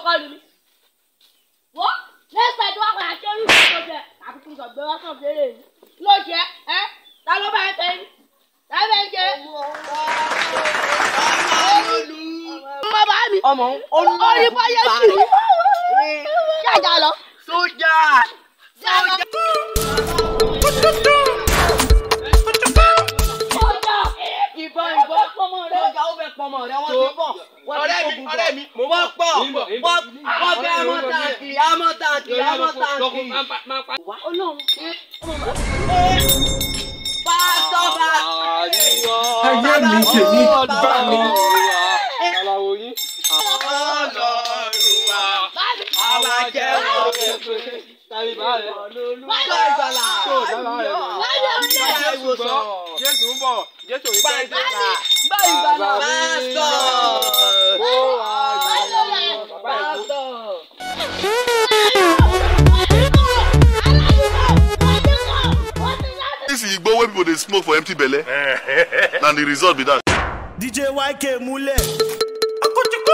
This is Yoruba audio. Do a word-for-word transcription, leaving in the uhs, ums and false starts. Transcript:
call me. What? Next time, do I want to show you something? I'm thinking of doing something. Look here, eh? That's what I'm saying. That's what I'm saying. Bàbá mi. Ọmọ orí báyé jù. Ṣáàjà lọ. Sójà. Sójà. Sójà. Ìbọn ìbọn pọmọ rẹ. Sójà ó fẹ́ pọmọ rẹ wọ́n ti bọ̀. Ọ̀rẹ́ mi ọ̀rẹ́ mi mo wọ́n pọ̀. Wọ́n fẹ́ amọ̀tàkì amọ̀tàkì amọ̀tàkì. Ọlọ́run. Pásítọ̀ bá. Ayé mi tèmi bá mi. Àwa jẹ́ ọ̀rẹ́ tàbí báyìí. Báyọ̀ ìgbàlà. Báyọ̀ ìgbàlà. Jésù ń bọ̀. Jésù ń bọ̀. Báyọ̀ ìgbàlà. Pásítọ̀. Pásítọ̀. This is Igbo wey people dey smoke for empty belle. Na the result be that. D J Y K Mule.